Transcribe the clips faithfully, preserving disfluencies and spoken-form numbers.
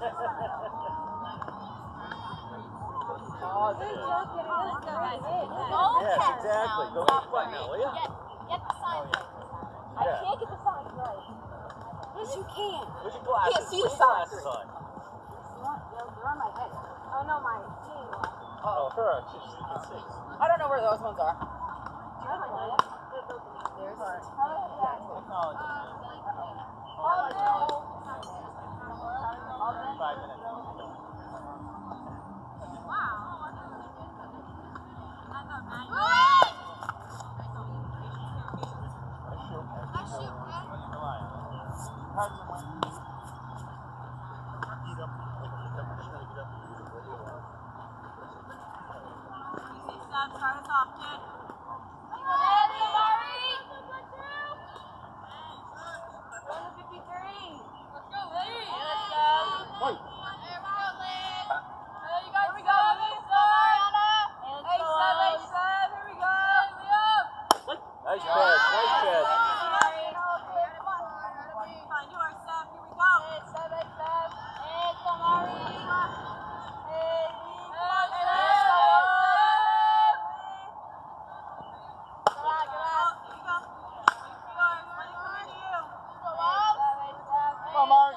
Yes, exactly. Go get what now, will you? Get, get the signs right. I Yeah. can't get the signs right. Yes, you can. Where's your glasses? Can't see the Put your signs. glasses on. They're on my head. Oh no, my team. Oh, her. She can see. I don't know where those ones are. There's technology. Oh no. Five minutes. Start us off, kid. Nice catch, nice catch. Find yours, Steph. Here we go. Come on, Mari.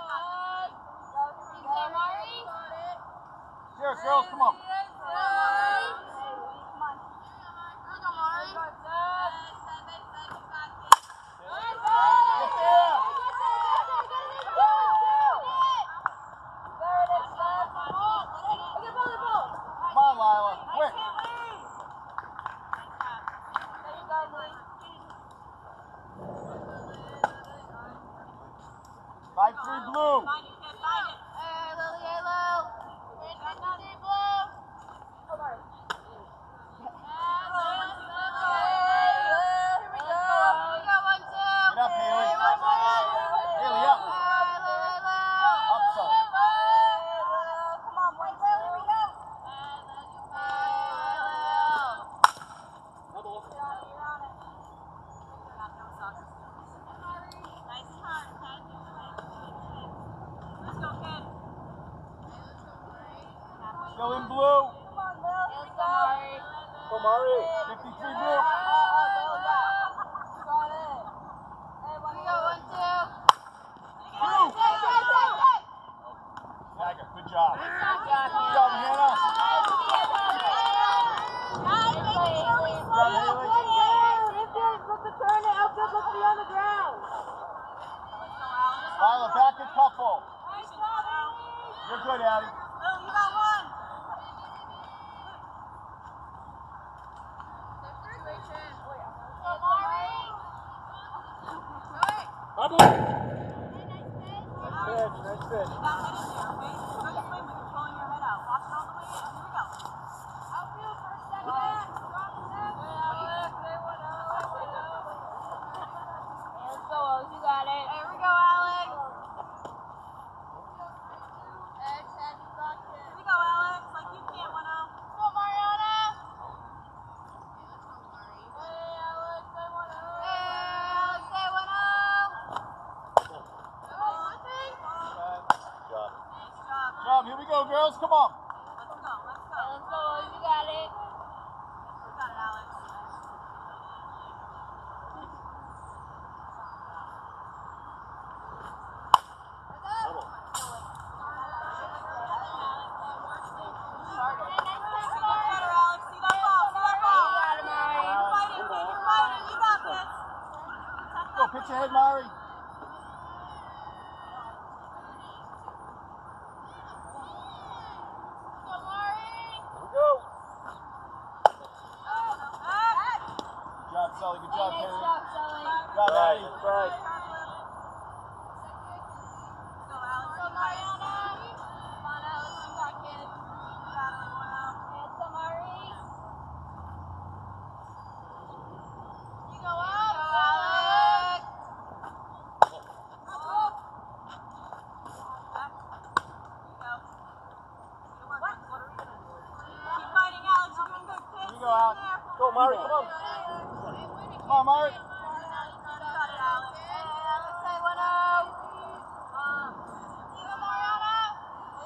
Cheers, girls, come on. Come on, Lila, quick. Five three blue. Find it, kid. Find it. Get up, Haley. Haley, up. Up, son. Nice turn, kid. Let's go, kid. Still in blue. Go, Mari. fifty-three blue. Two. Jagger, good job. Good job, Hannah. Lila, back a couple. You're good, Addie. Lil, you got one. Nice pitch, nice pitch. You got head in there, okay? Go to swing with controlling your head out. Watch it all the way in. Here we go. You got it. There we go, Alex. Here we go, Alex. Like you can't, one oh. Go, Mariana. Good job. Good job. Here we go, girls. Come on. Let's go, let's go. Let's go. You got it. We got it, Alex. Better, Alex. See that ball, see that ball. You're fighting, kid. You're fighting. You got this. Go, pitch ahead, Mari. Here we go. Good job, Sully. Good job, Haley. Good job, Addie. Right. Go, Alex. Go, Mariana. Come on, Alex. You got it. You got it, one oh. You go up. Go, Alex. Back. Here you go. Good work. What? What are we gonna do? Keep fighting, Alex. You're doing good, kid. Here we go, Alex. Go, Mari. Come on. Come on, Mari. You got it, Alex. Alex, say one oh. Um, You go, Mariana.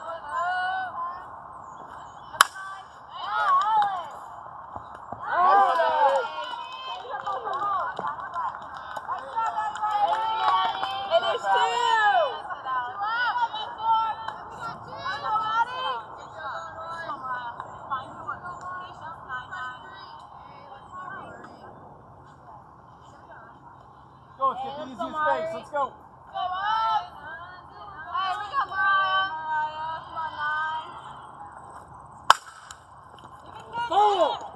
Alex, let's go. Go up. Hey, we got Mariah. Mariah, come on, nine. You can get Oh! it.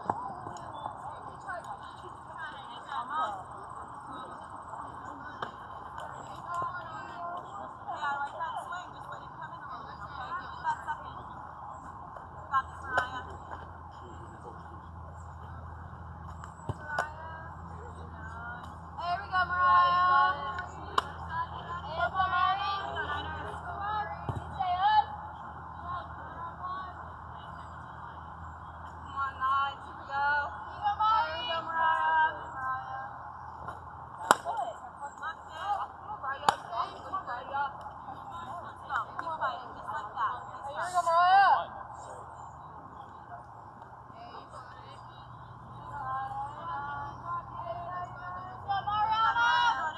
Yeah, I like that swing. Just let it come in a little bit, okay? Give it that second. Got this, Mariah. There we go, Mariah. Hey, Mariah. You say us. Come on, nine. Here we go. Here we go, Mariah. Look, kid. Come on, Mariah. Come on, Mariah. Let's go. Keep fighting, just like that. Hey, here we go, Mariah. Go, Mariana.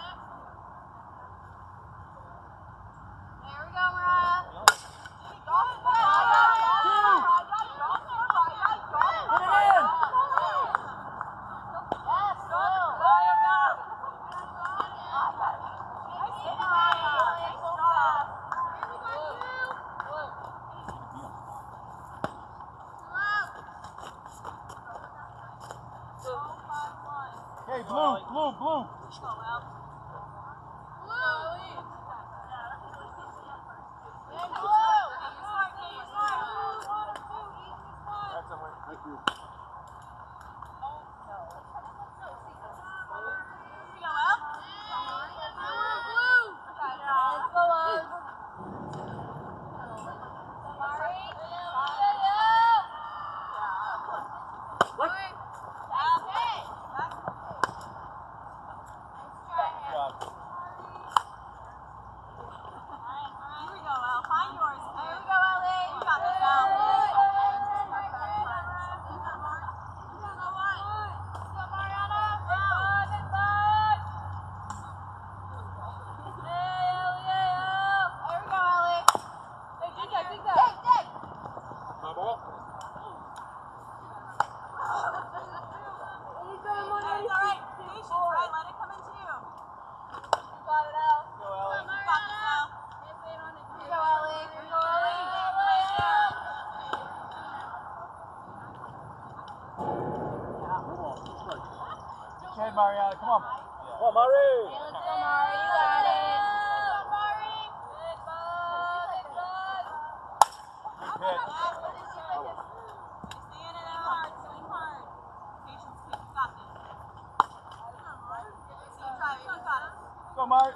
There we go, Mariah. Hey, blue, blue, blue. Let's go, Al. That's a win. Thank you. Here we go, Al. What? Al. Back. Good job. Here we go, Al. Find yours, kid. Here we go, Ellie. You got this, Al. My ball. Hey, it's all right. Patience, right? Let it come into you. Go, Ellie. You got this, Al. Good head, Mariana. Come on. Come on, Mari. Good hit. Stay in it hard. Swing hard. Patience, kid. You got this. See, drive. You got it. Go, Mari.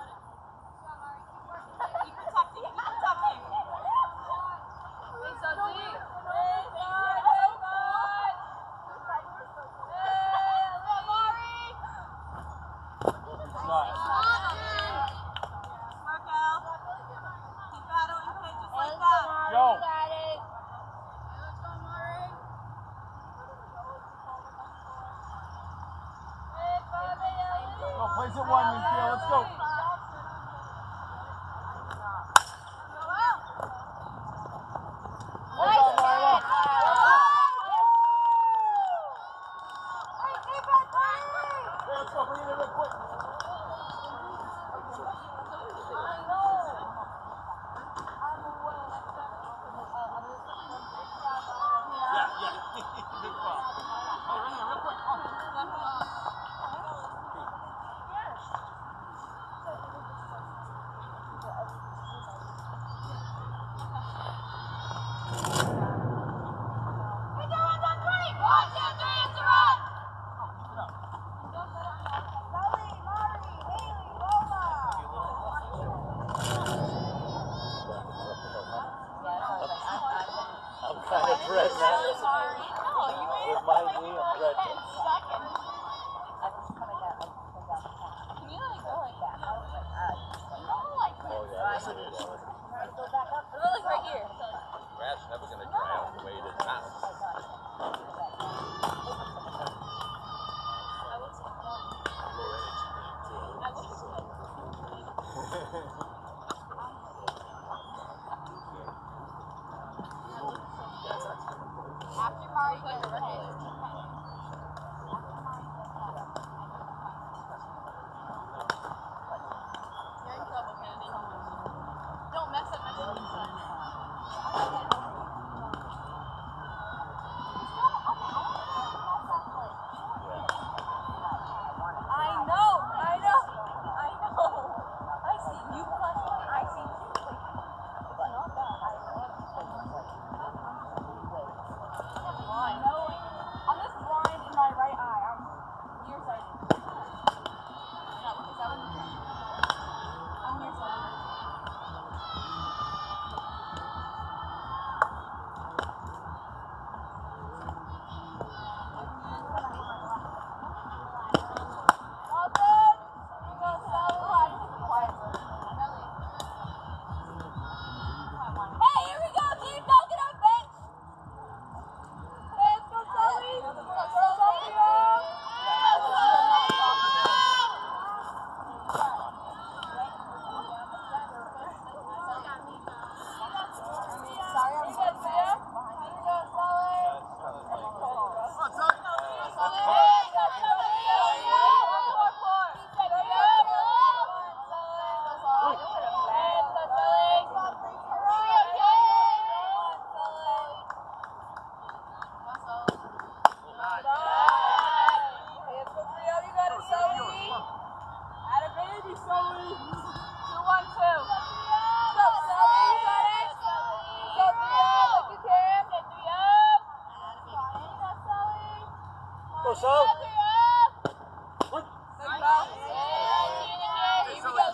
Keep protecting. Keep protecting. Nice. Work, Al. Keep battling, kid, just like that. Go. Go, place it one, Minfield. Let's go. Well done, Marla. Hey, let's go. Bring it in real quick. Yeah, yeah. Big foul. Hey, run here real quick. Come on. I'm kind of dreading that. With my knee, I'm dreading it. Oh, yeah. Yes, it is. Grass never going to dry out the way it is now. so. What? Here we go.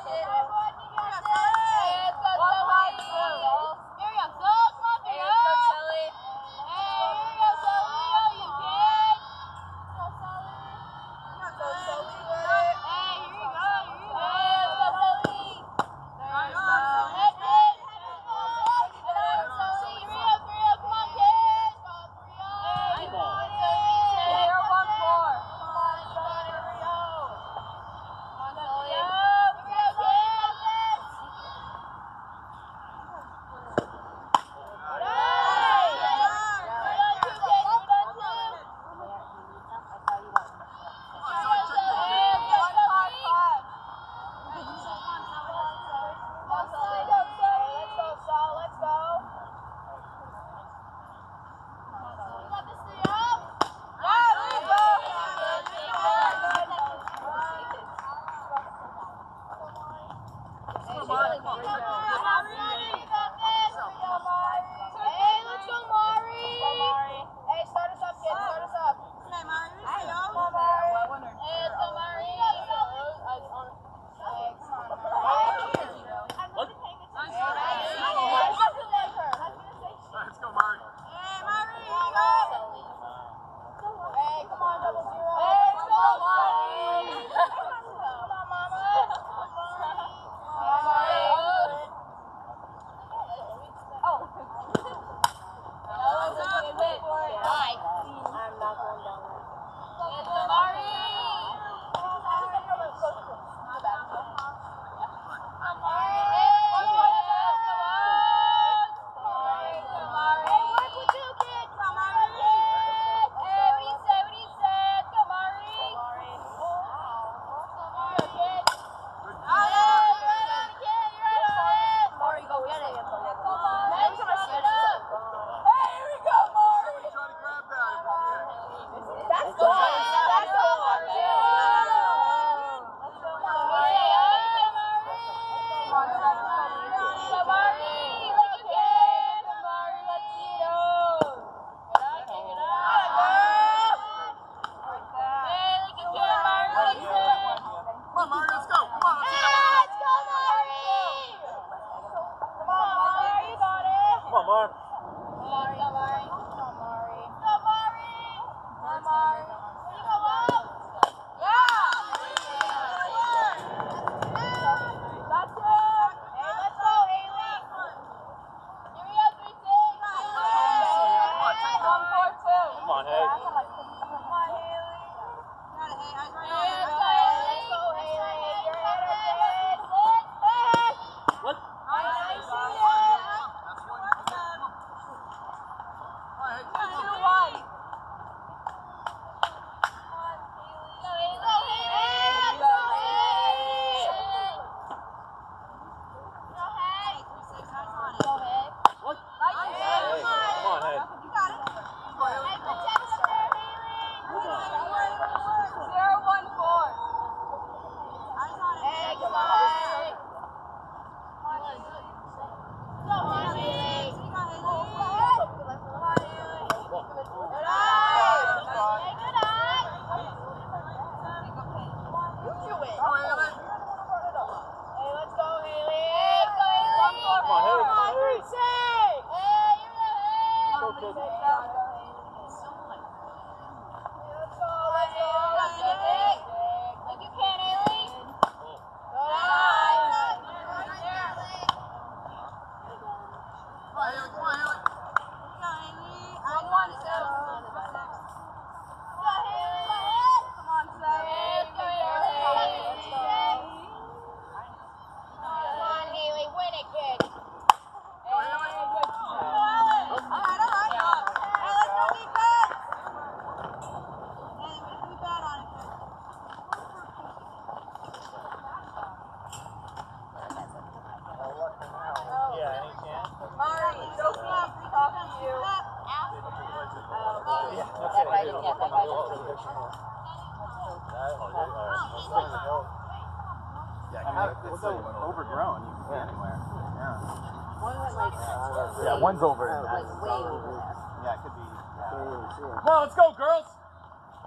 Overgrown, you can see anywhere. Yeah. One went like, Yeah, one's over. like way over there. Yeah, it could be. Come on, let's go, girls.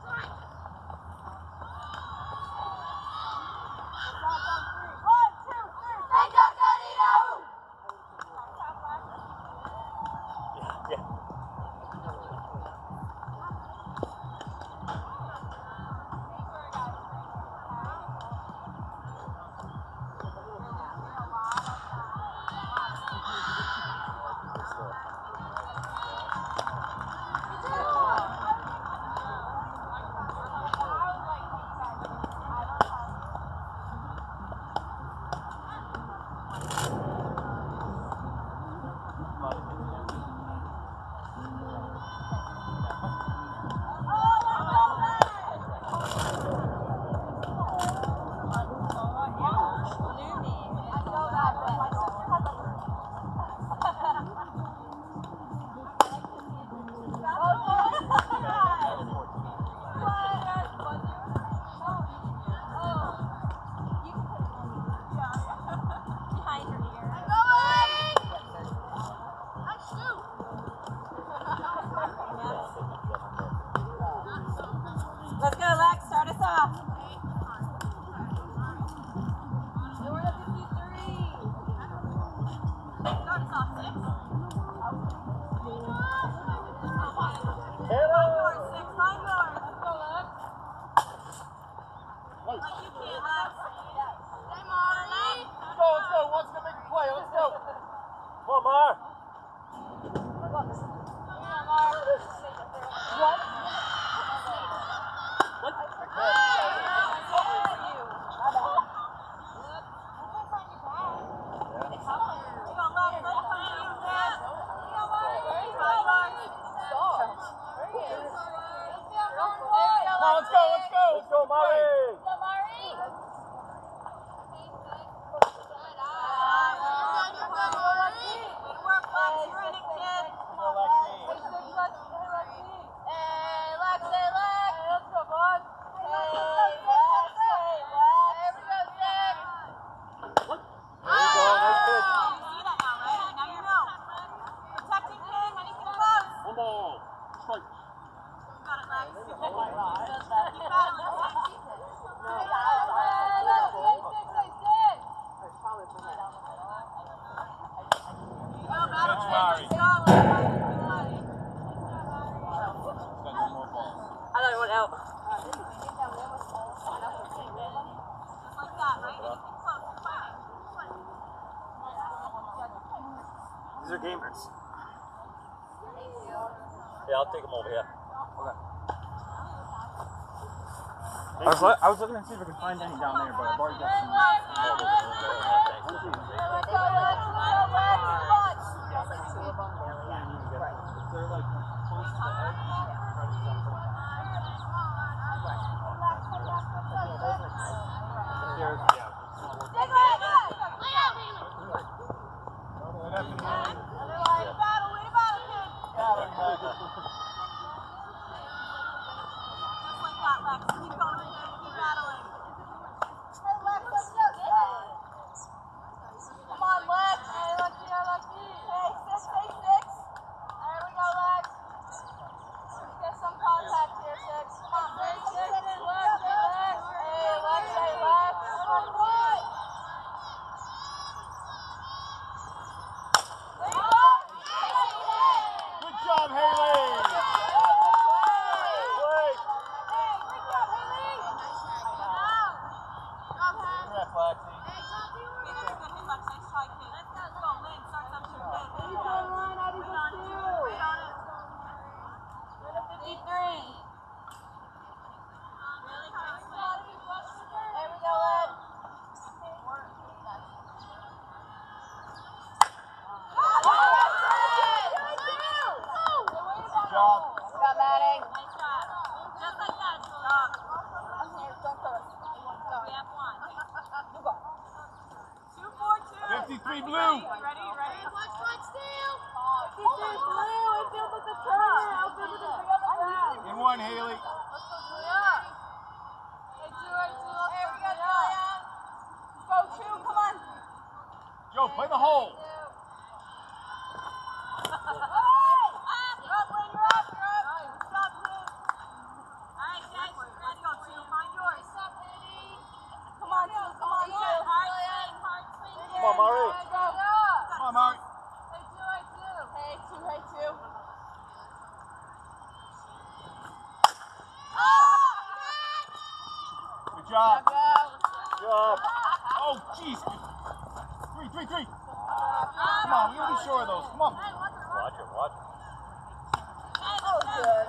Let's go, Lex. Start us off. Start us off, six. Find yours, six. Find yours. Let's go, Lex. Like you can't, Lex. Stay, Marley. Let's go, let's go. What's the big play? Let's go. Come on, Mar. What? Let's go, let's go. Let's go, Mari. These are gamers. Yeah, I'll take them over here. Okay. I was, I was looking to see if I could find any down there, but I've already got some. They're like close to the edge. There's, yeah. fifty-three blue. Ready, ready? Watch, watch, steal. fifty-three blue. It feels like the turn. It feels like the three on the ground. In one, Haley. Yeah. Hey, two, hey, two. Here we go, Julia. Go, two. Come on. Joe, play the hole. You're up, Lynn. You're up. You're up. Stop, Lynn. All right, Jack. two, hey, two. Good job. Go. Good job. Oh, jeez. Three, three, three. Come on, we gotta be sure of those. Come on. Watch it, watch it. Oh, good.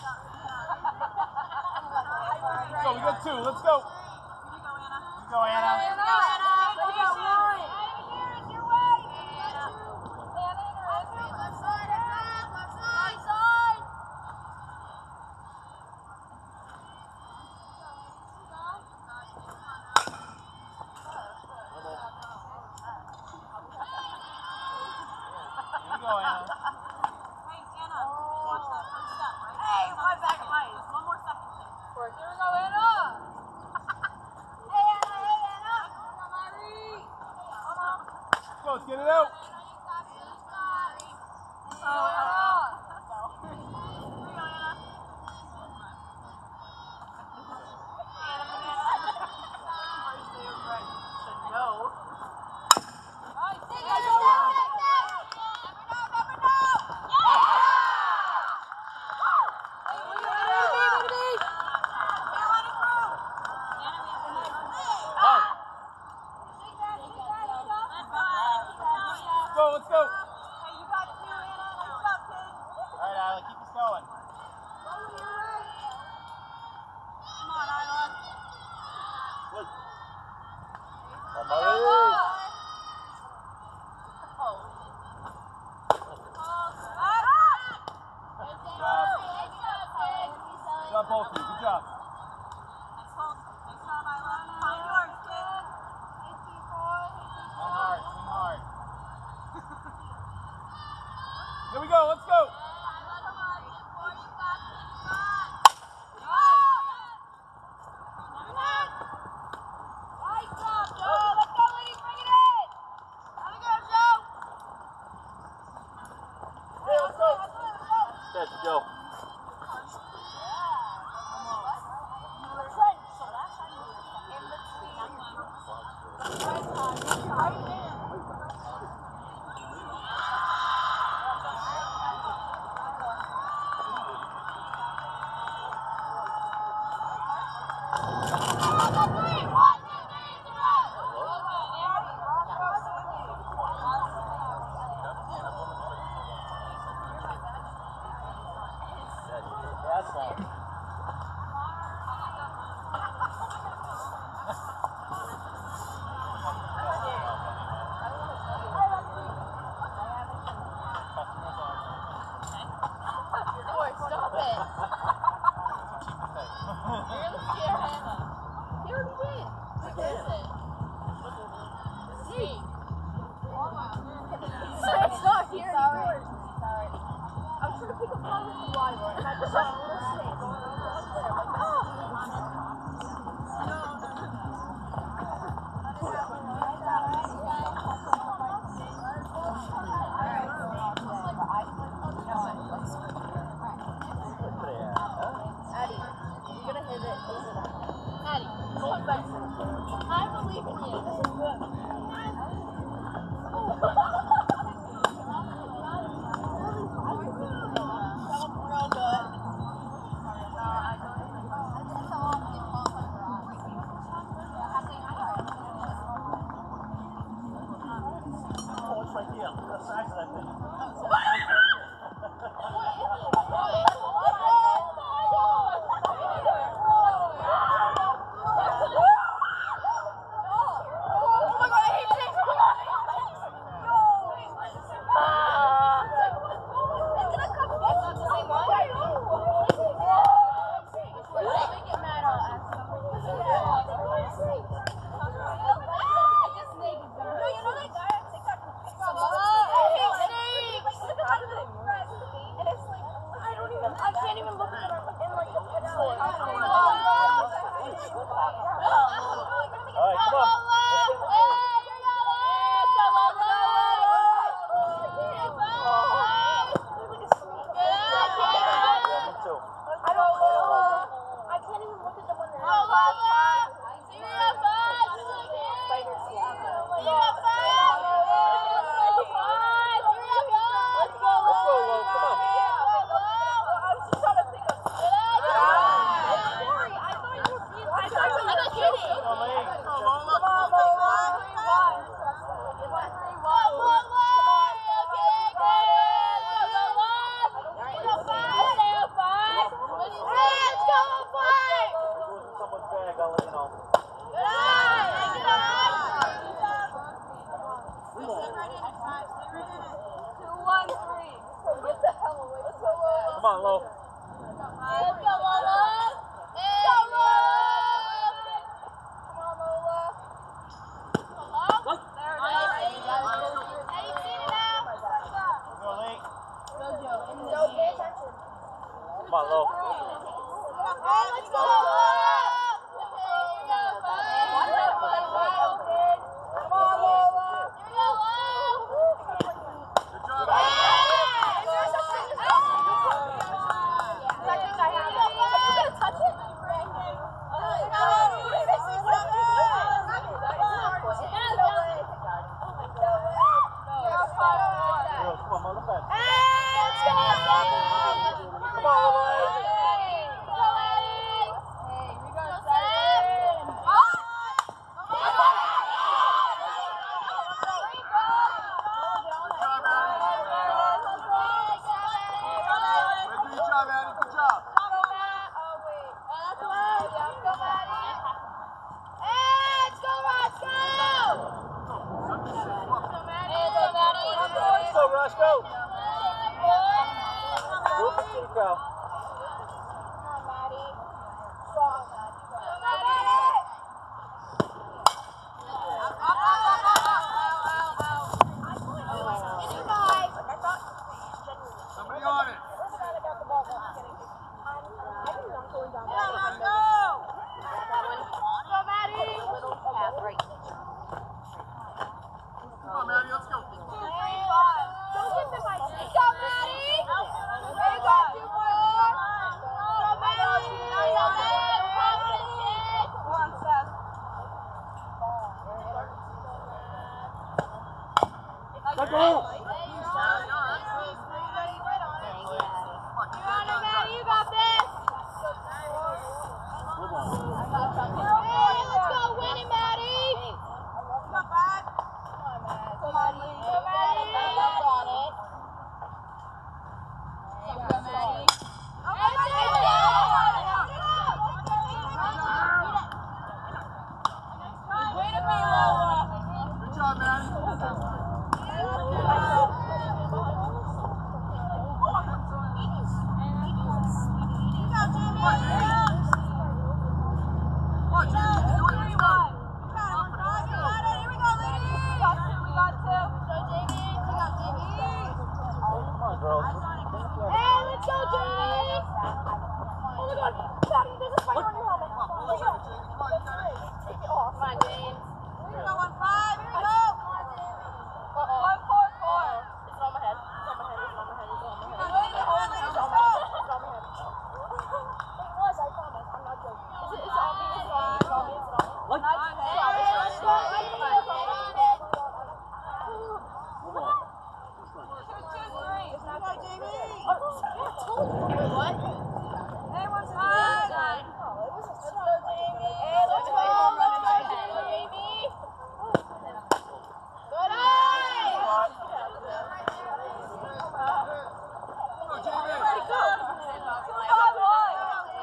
Let's go, we got two. Let's go. You go, Anna. You go, Anna. Let's get it out. Let's go. Hey, you got two, Anna. Let's go, kid. All right, Isla, keep us going. Come on, Isla. Good. Good job, both of you. Good job. Nice hold. Nice job, Isla. Find yours, kid. Swing hard, swing hard. Here we go, let's go. Let's go. That's fine. Stop it. You're gonna scare Hannah. You already did. What is it? Snake. Snake's not here anymore. Sorry. I was trying to pick a phone with the water and I just saw a little snake going around there. I'm like, oh. Addie, you're gonna hit it over that. Addie, hold back. I believe in you. This is good. Real good. Come on, Lo. Let's go, Lola. Let's go, Lola. Come on, Lola. What? There it is. Hey, you see it now? Go late. Go, Joe. Go, pay attention. Come on, Lo. Hey, let's go, Lola. Come on, Lola. Here we go, Lola. Good job. Girls, come on, mother back. Come on, Good job, Addie. Good job. Let's go, Rush, go. Go for the go. Somebody on it. Come on, Maddie. Let's go. Let's go. You got this. Hey, let's go win it, Maddie. Come back. Come on, Maddie. Come Maddie. Come on it. Go, Maddie. Hey, way to be, Lola. Good job, Maddie. Come on, girls. Hey, let's go, Jamie! Oh my god, Daddy, there's a spider on your helmet. Here we go. Take it off. Come on, James. Here we go, one five, here we go. Uh-oh. One four four. It's on my head. It's on my head. It's on my head. It's on my head. It's on my head. It's on my head. It's on my head. It was, I promise. I'm not joking. Is it, it's on me. It's on me. It's on me. It's on me. What? Hey, let's go. Let's go. What? Hey, what's up? Hey, let's go, Jamie. Hey, let's go. Let's go, Jamie. Good eye. Go, Jamie. Where'd he go? Come on.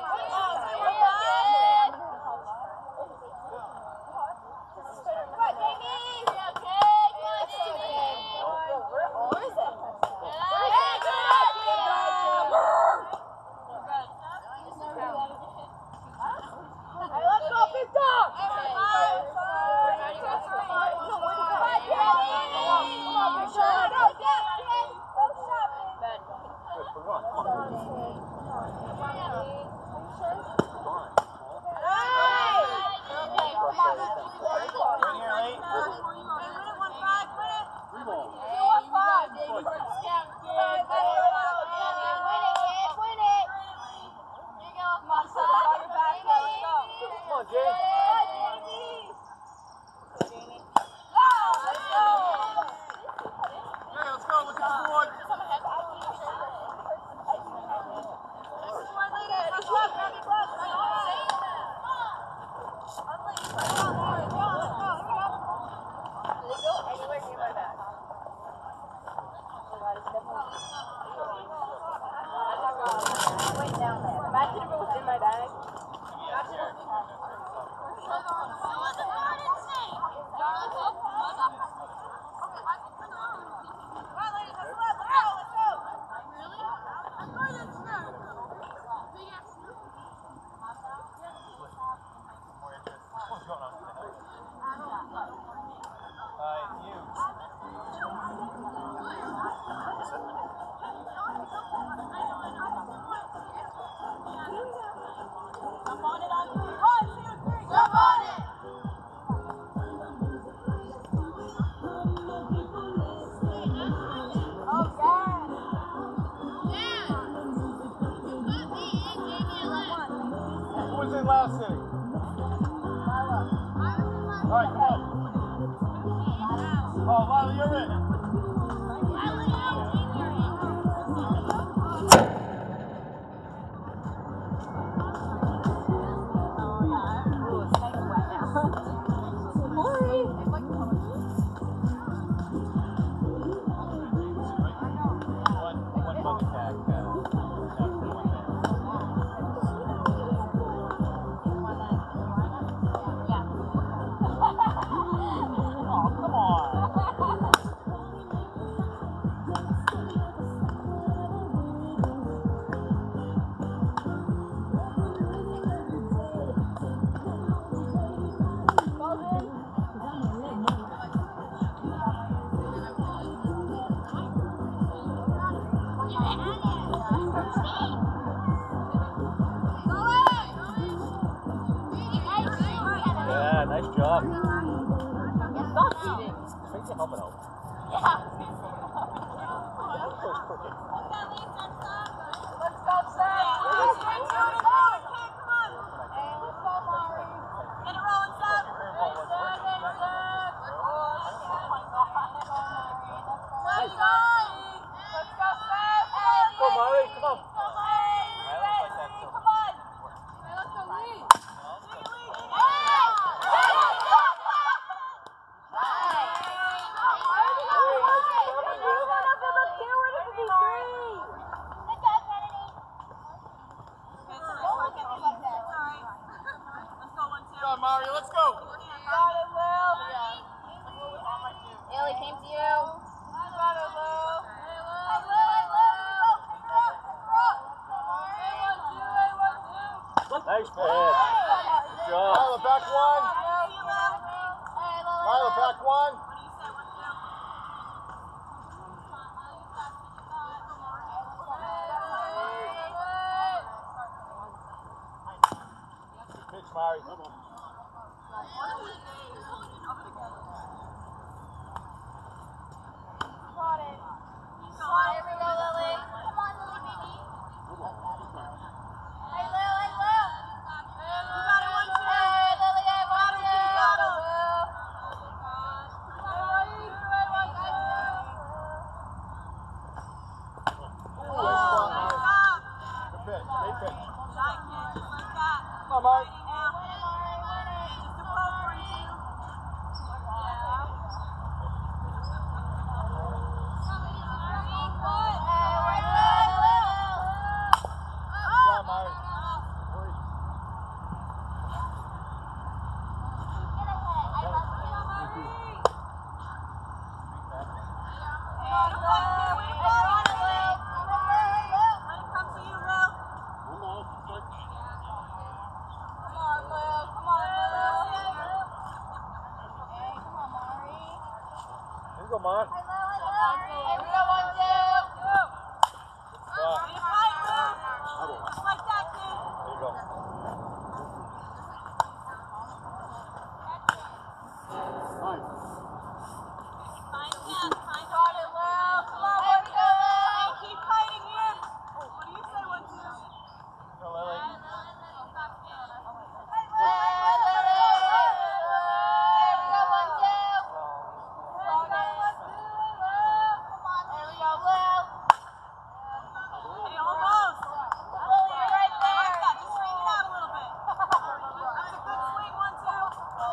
Come on, Jamie. Okay. Come on, Jamie. Where is it? Hey, good eye, Jamie. Hey, let's go, big dog! Hey, let's go! Come on, big dog! Go, get, get! Go shopping! Good for one. Come on. Hey! Come on, Right here, late. Three ball. Hey, you got it, David. Scout, kid. Win it, kid. Win it. Here you go. Come on, son. On your back, let's go. Come on, Jay. Hey, let's go. Look at the board. Imagine if it was in my bag. Let's go. velocity. All right, come on. Oh, Lila, you're in. Yeah, nice job. Stop cheating. Take your helmet out. Let's go, Sam. Let's go, Mari. Get it rolling, Sam. Let's go, Sam. Go, Mari, come on. Come on. Let's go, Lee. Come on, Mario, let's go. Ellie came to you. Nice pass. Good job. Lila, back one. Lila, back one. Good pitch, Mari. Good pitch, great pitch. Come on, Mari. Good job, Mari. Here you go, Mark. Here we go, one, two. Wow. Like that, kid. There you go. Find that, find Got it, Lil. Come on, here we go, Lil. Keep fighting in. What do you say, one, two? Go, Lily. Hey, almost. Lily, you're right I like there. that. Just straighten it out a little bit. That's a good swing, one, two.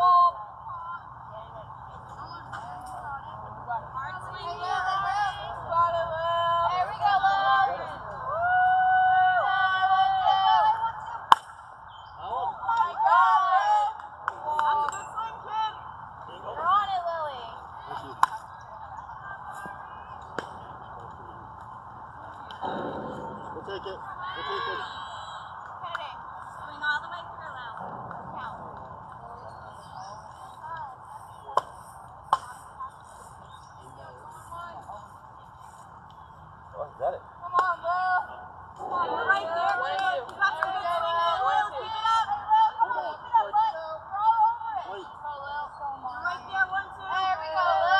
Hard swing here. There we go, Lil. Oh my God, Lil. That's a good swing, kid. You're on it, Lily. We'll take it. We'll take it. Swing all the way through, Lil. Oh, you got it. Come on, Lil. You're right there, kid. You got some good swing there, Lil. Keep it up. Come on, keep it up, bud. Throw over it. Wait. Go, Lil. You're right there, one, two. There we go, Lil.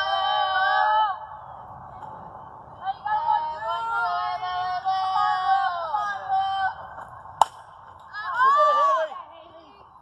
There you go, one, two. Come on, Lil. Come on, Lil. We'll get it, Haley.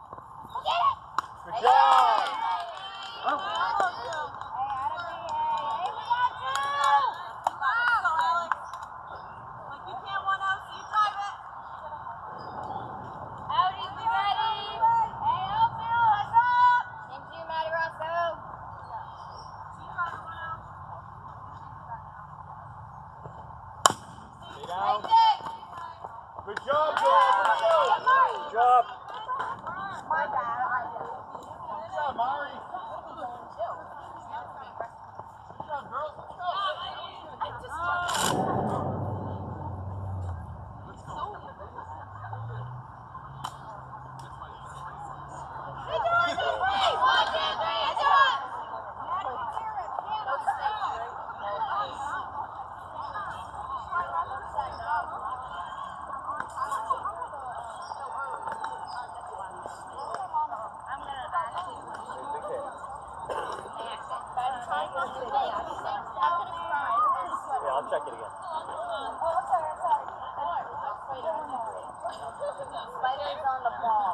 Down. Good job, Joel. Good job. My bad. Good job, Mari. Good job, girls. Let's go. Yeah, I'll check it again. Spiders on the ball.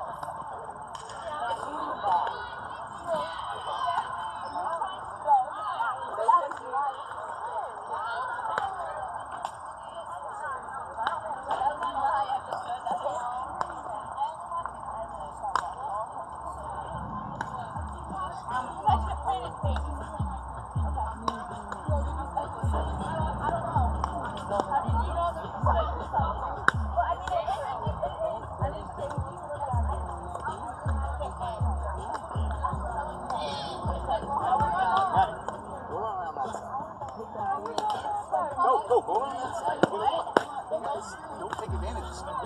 Go, go, go around that side. Get it up. You guys don't take advantage of something.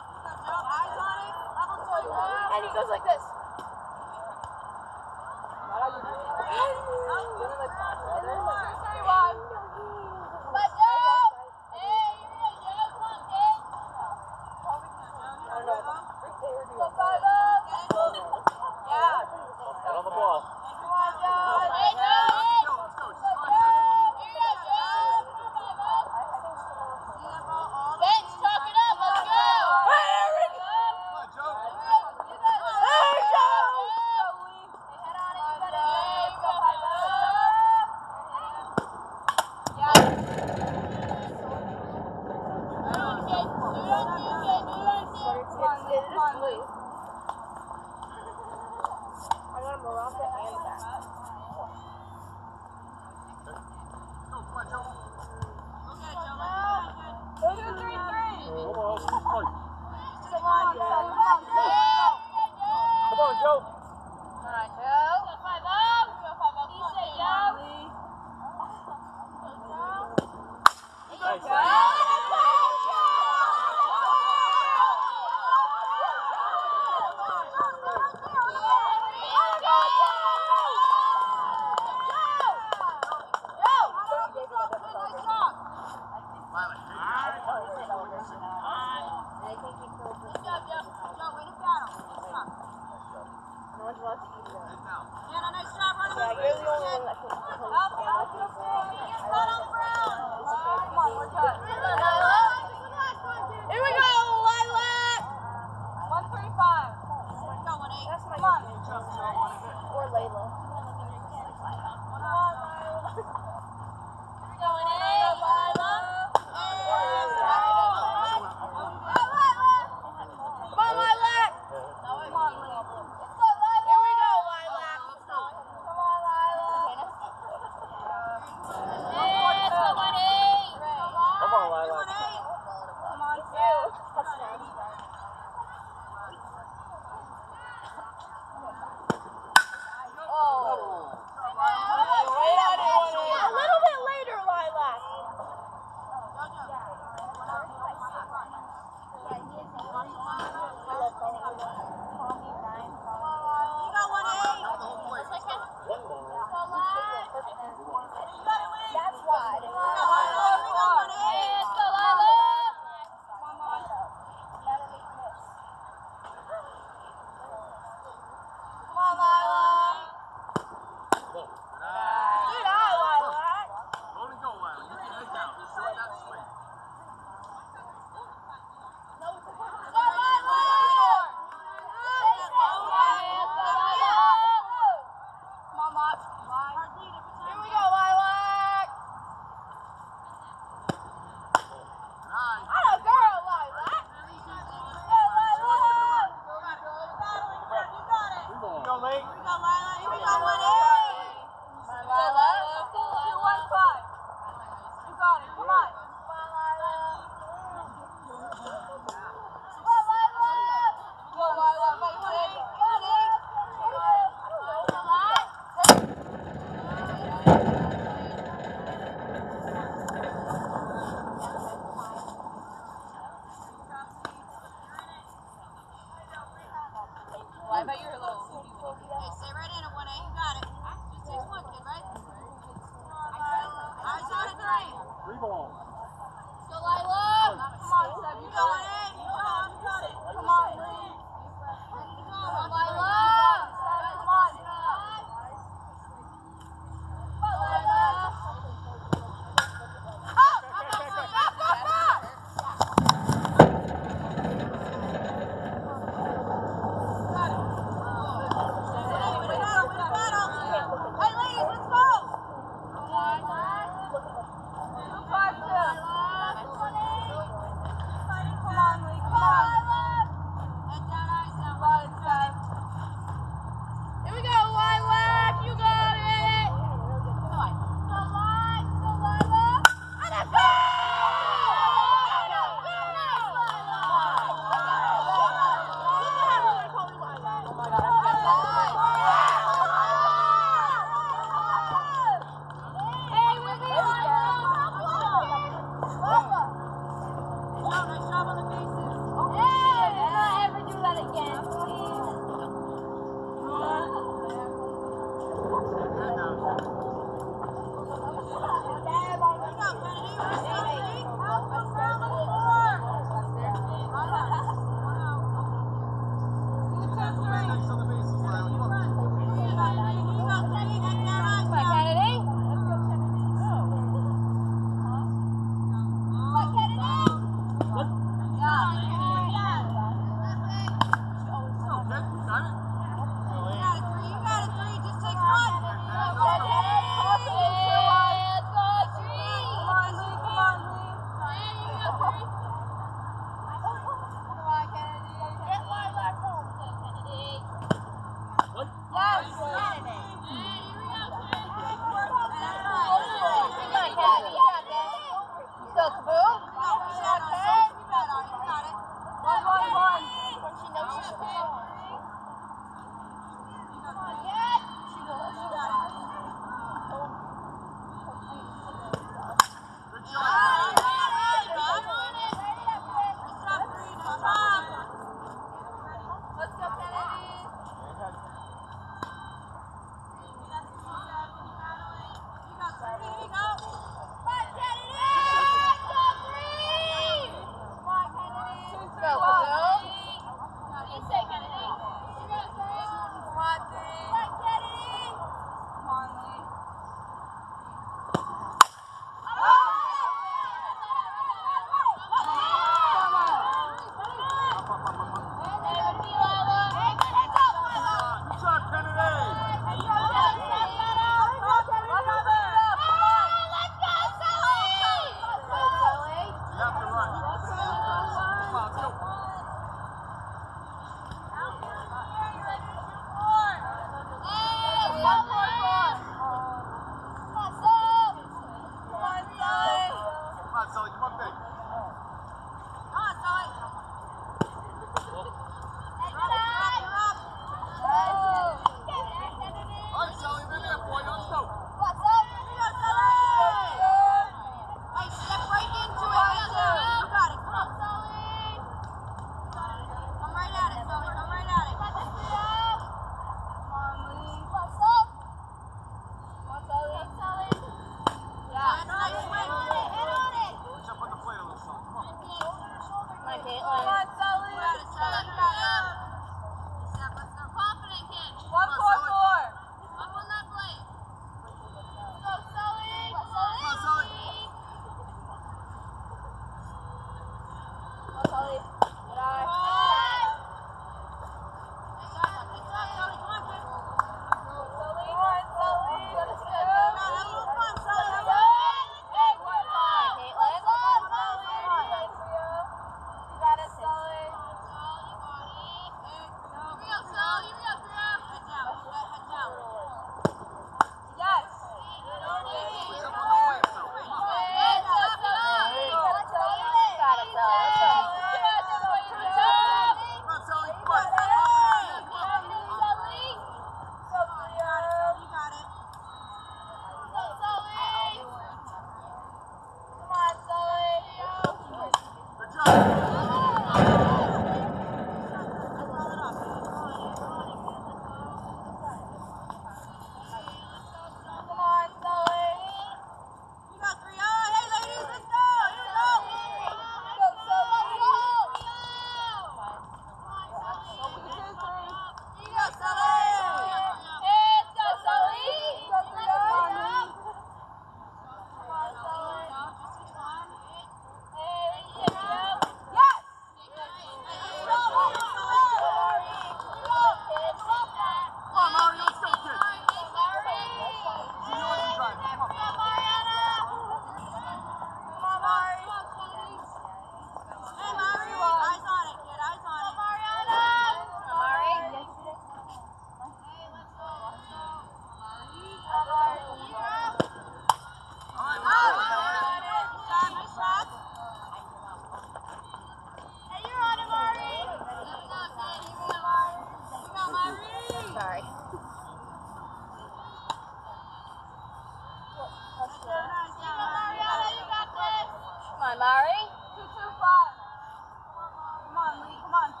Mariana, you got this. Come on, Mari. Two, two, five. Come on, Lee. Come on.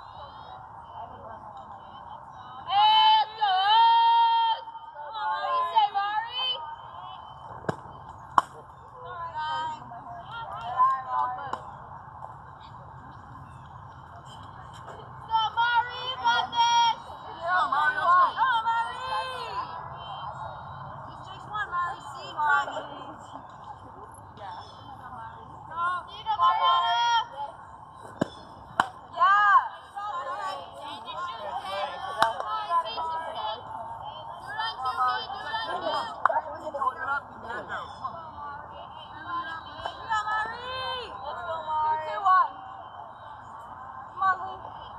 Hey, let's go. What do you say, Mari? Go, Mari. You got this. Come on, Mari, let's go. Oh, Mari! Just takes one, Mari. See, try it. You go, Mariana. Yeah. Let's go, Mari. Two, two, one. Come on, Lee.